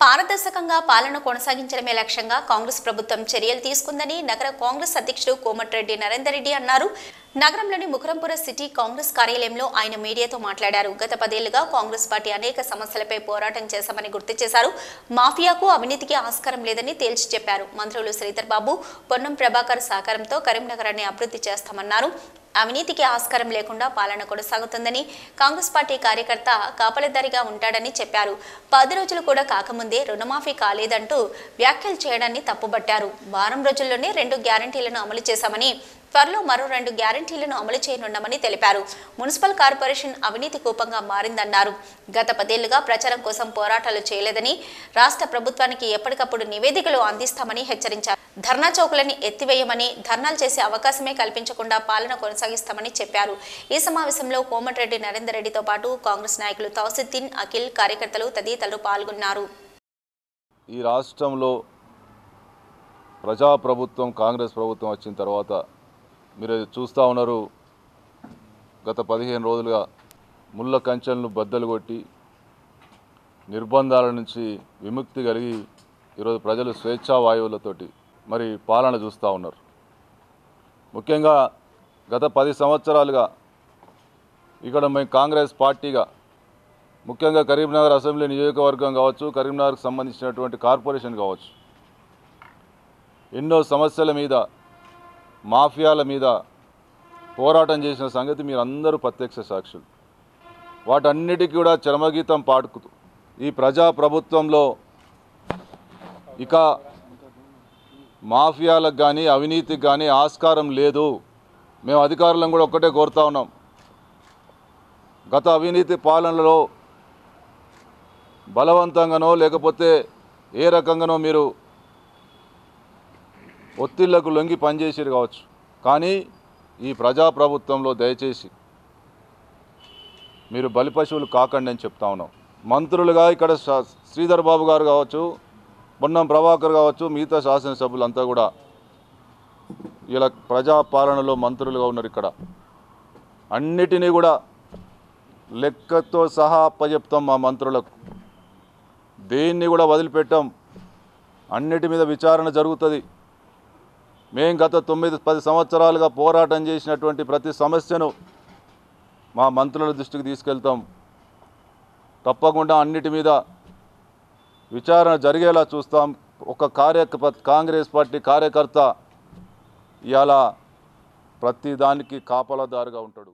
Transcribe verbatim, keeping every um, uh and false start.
పారదర్శకంగా పాలన కొనసాగించడమే లక్ష్యంగా కాంగ్రెస్ ప్రభుత్వం చర్యలు తీసుకుందని నగర కాంగ్రెస్ అధ్యక్షుడు కోమటిరెడ్డి నరేందర్ రెడ్డి అన్నారు. నగరంలోని ముకరంపుర సిటీ కాంగ్రెస్ కార్యాలయంలో ఆయన మీడియాతో మాట్లాడారు. గత పదేళ్లుగా కాంగ్రెస్ పార్టీ అనేక సమస్యలపై పోరాటం చేశామని గుర్తు చేశారు. మాఫియాకు, అవినీతికి ఆస్కారం లేదని తేల్చి చెప్పారు. మంత్రులు శ్రీధర్ బాబు, పొన్నం ప్రభాకర్ సహకారంతో కరీంనగరాన్ని అభివృద్ధి చేస్తామన్నారు. అవినీతికి ఆస్కారం లేకుండా పాలన కొనసాగుతుందని, కాంగ్రెస్ పార్టీ కార్యకర్త కాపలదారిగా ఉంటాడని చెప్పారు. పది రోజులు కూడా కాకముందే రుణమాఫీ కాలేదంటూ వ్యాఖ్యలు చేయడాన్ని తప్పుబట్టారు. వారం రోజుల్లోనే రెండు గ్యారంటీలను అమలు చేశామని, త్వరలో మరో రెండు గ్యారంటీలను అమలు చేయనున్నామని తెలిపారు. మున్సిపల్ కార్పొరేషన్ అవినీతి కూపంగా మారిందన్నారు. గత పదేళ్లుగా ప్రచారం కోసం పోరాటాలు చేయలేదని, రాష్ట్ర ప్రభుత్వానికి ఎప్పటికప్పుడు నివేదికలు అందిస్తామని హెచ్చరించారు. ధర్నా చౌకులని ఎత్తివేయమని, ధర్నాలు చేసే అవకాశమే కల్పించకుండా పాలన కొనసాగిస్తామని చెప్పారు. ఈ సమావేశంలో కోమటిరెడ్డి నరేందర్ రెడ్డితో పాటు కాంగ్రెస్ నాయకులు తౌసిద్దీన్, అఖిల్, కార్యకర్తలు తదితరులు పాల్గొన్నారు. ఈ రాష్ట్రంలో ప్రజాప్రభుత్వం కాంగ్రెస్ ప్రభుత్వం వచ్చిన తర్వాత మీరు చూస్తూ ఉన్నారు. గత పదిహేను రోజులుగా ముళ్ళ కంచెలను బద్దలు కొట్టి నిర్బంధాల నుంచి విముక్తి కలిగి ఈరోజు ప్రజలు స్వేచ్ఛా వాయువులతోటి మరి పాలన చూస్తూ ఉన్నారు. ముఖ్యంగా గత పది సంవత్సరాలుగా ఇక్కడ మేము కాంగ్రెస్ పార్టీగా ముఖ్యంగా కరీంనగర్ అసెంబ్లీ నియోజకవర్గం కావచ్చు, కరీంనగర్కి సంబంధించినటువంటి కార్పొరేషన్ కావచ్చు, ఎన్నో సమస్యల మీద, మాఫియాల మీద పోరాటం చేసిన సంగతి మీరు అందరూ ప్రత్యక్ష సాక్షులు. వాటన్నిటికీ కూడా చరమగీతం పాడుకుతూ ఈ ప్రజా ప్రభుత్వంలో ఇక మాఫియాలకు కానీ అవినీతికి కానీ ఆస్కారం లేదు. మేము అధికారులను కూడా ఒక్కటే కోరుతా ఉన్నాం. గత అవినీతి పాలనలో బలవంతంగానో లేకపోతే ఏ రకంగానో మీరు ఒత్తిళ్లకు లొంగి పనిచేసారు కావచ్చు, కానీ ఈ ప్రజాప్రభుత్వంలో దయచేసి మీరు బలిపశువులు కాకండి అని చెప్తా ఉన్నాం. మంత్రులుగా ఇక్కడ శ్రీధర్ బాబు గారు కావచ్చు, పొన్నం ప్రభాకర్ కావచ్చు, మిగతా శాసనసభ్యులంతా కూడా ఇలా ప్రజాపాలనలో మంత్రులుగా ఉన్నారు. ఇక్కడ అన్నిటినీ కూడా లెక్కతో సహా అప్పచెప్తాం మా మంత్రులకు. దేన్ని కూడా వదిలిపెట్టాం. అన్నిటి మీద విచారణ జరుగుతుంది. మేము గత తొమ్మిది పది సంవత్సరాలుగా పోరాటం చేసినటువంటి ప్రతి సమస్యను మా మంత్రుల దృష్టికి తీసుకెళ్తాం. తప్పకుండా అన్నిటి మీద విచారణ జరిగేలా చూస్తాం. ఒక కార్య కాంగ్రెస్ పార్టీ కార్యకర్త ఇవాళ ప్రతి దానికి కాపలాదారుగా ఉంటాడు.